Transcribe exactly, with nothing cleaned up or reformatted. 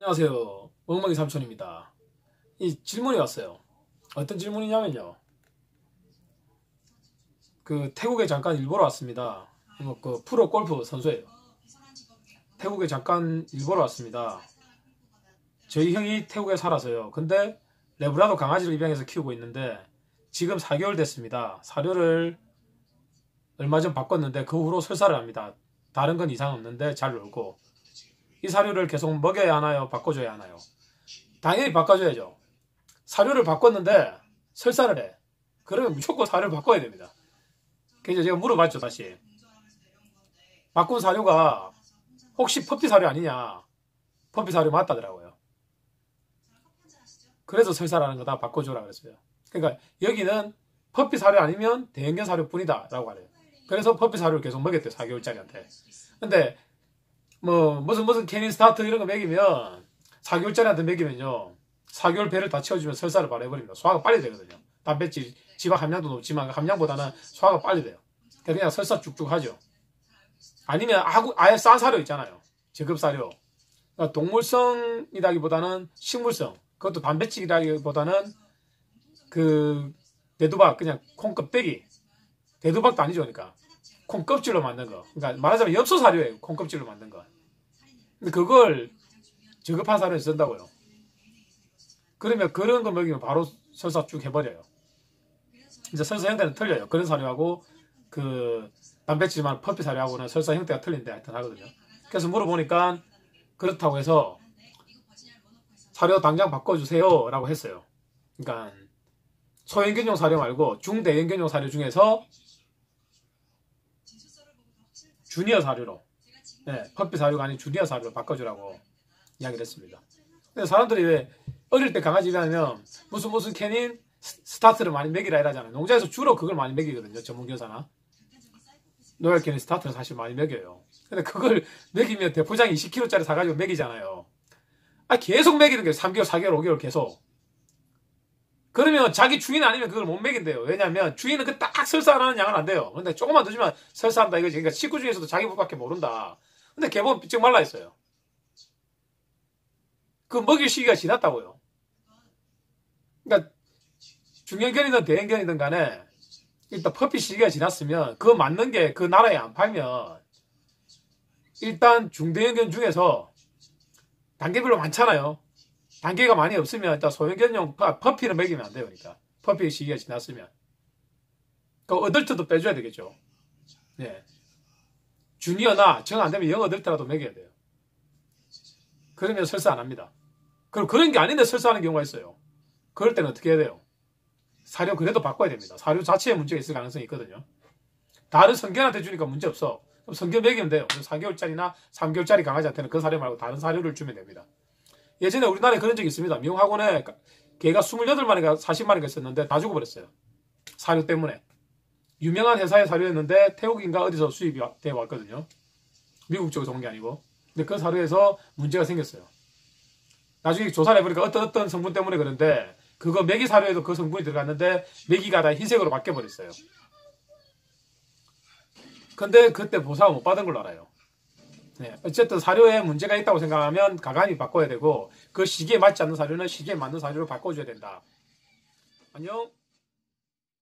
안녕하세요. 멍멍이 삼촌입니다. 이 질문이 왔어요. 어떤 질문이냐면요. 그 태국에 잠깐 일보러 왔습니다. 뭐 그 프로 골프 선수예요. 태국에 잠깐 일보러 왔습니다. 저희 형이 태국에 살아서요. 근데 레브라도 강아지를 입양해서 키우고 있는데 지금 사 개월 됐습니다. 사료를 얼마 전 바꿨는데 그 후로 설사를 합니다. 다른 건 이상 없는데 잘 놀고. 이 사료를 계속 먹여야 하나요? 바꿔줘야 하나요? 당연히 바꿔줘야죠. 사료를 바꿨는데 설사를 해. 그러면 무조건 사료를 바꿔야 됩니다. 그래서 제가 물어봤죠, 다시. 바꾼 사료가 혹시 퍼피 사료 아니냐? 퍼피 사료 맞다더라고요. 그래서 설사라는 거 다 바꿔줘라 그랬어요. 그러니까 여기는 퍼피 사료 아니면 대형견 사료뿐이다 라고 하래요. 그래서 퍼피 사료를 계속 먹였대요, 사 개월짜리한테. 근데 뭐 무슨 무슨 캐닌 스타트 이런 거 먹이면 사 개월짜리한테 먹이면요 사 개월 배를 다 채워주면 설사를 바로 해버립니다. 소화가 빨리 되거든요. 단백질 지방 함량도 높지만 그 함량보다는 소화가 빨리 돼요. 그냥 설사 쭉쭉 하죠. 아니면 아예 싼 사료 있잖아요. 저급 사료. 그러니까 동물성이라기보다는 식물성. 그것도 단백질이라기보다는 그 대두박 그냥 콩 껍데기. 대두박도 아니죠, 그러니까 콩 껍질로 만든 거. 그러니까 말하자면 엽서 사료예요. 콩 껍질로 만든 거. 근데 그걸 저급한 사료에 쓴다고요. 그러면 그런 거 먹이면 바로 설사 쭉 해버려요. 이제 설사 형태는 틀려요. 그런 사료하고 그 단백질만 퍼피 사료하고는 설사 형태가 틀린데 하여튼 하거든요. 그래서 물어보니까 그렇다고 해서 사료 당장 바꿔주세요 라고 했어요. 그러니까 소형견용 사료 말고 중대형견용 사료 중에서 주니어 사료로, 네, 퍼피 사료가 아닌 주니어 사료로 바꿔주라고 이야기를 했습니다. 근데 사람들이 왜 어릴 때 강아지 입양하면 무슨 무슨 캐닌 스타트를 많이 먹이라 이러잖아요. 농장에서 주로 그걸 많이 먹이거든요. 전문교사나 로얄 캐닌 스타트를 사실 많이 먹여요. 근데 그걸 먹이면 대포장 이십 킬로그램짜리 사가지고 먹이잖아요. 아, 계속 먹이는 거예요. 삼 개월, 사 개월, 오 개월 계속. 그러면 자기 주인 아니면 그걸 못 먹인대요. 왜냐면 주인은 그 딱 설사하는 양은 안 돼요. 근데 조금만 더 주면 설사한다 이거지. 그러니까 식구 중에서도 자기 부밖에 모른다. 근데 개보면 삐쩍 말라 있어요. 그 먹일 시기가 지났다고요. 그러니까 중형견이든 대형견이든 간에 일단 퍼피 시기가 지났으면 그 맞는 게 그 나라에 안 팔면 일단 중대형견 중에서 단계별로 많잖아요. 단계가 많이 없으면 일단 소형견용 퍼피를 먹이면 안 돼요. 그러니까 퍼피 시기가 지났으면 그 어덜트도 빼줘야 되겠죠. 네. 주니어나 정 안 되면 영 어덜트라도 먹여야 돼요. 그러면 설사 안 합니다. 그럼 그런 게 아닌데 설사하는 경우가 있어요. 그럴 때는 어떻게 해야 돼요? 사료 그래도 바꿔야 됩니다. 사료 자체에 문제가 있을 가능성이 있거든요. 다른 성견한테 주니까 문제 없어. 그럼 성견 먹이면 돼요. 사 개월짜리나 삼 개월짜리 강아지한테는 그 사료 말고 다른 사료를 주면 됩니다. 예전에 우리나라에 그런 적이 있습니다. 미용학원에 개가 이십팔 마리가 사십 마리가 있었는데 다 죽어버렸어요. 사료 때문에. 유명한 회사의 사료였는데 태국인가 어디서 수입이 되어 왔거든요. 미국 쪽에서 온 게 아니고. 근데 그 사료에서 문제가 생겼어요. 나중에 조사를 해보니까 어떤 어떤 성분 때문에 그런데 그거 메기 사료에도 그 성분이 들어갔는데 메기가 다 흰색으로 바뀌어버렸어요. 근데 그때 보상을 못 받은 걸로 알아요. 네, 어쨌든 사료에 문제가 있다고 생각하면 가감히 바꿔야 되고 그 시기에 맞지 않는 사료는 시기에 맞는 사료로 바꿔줘야 된다. 안녕.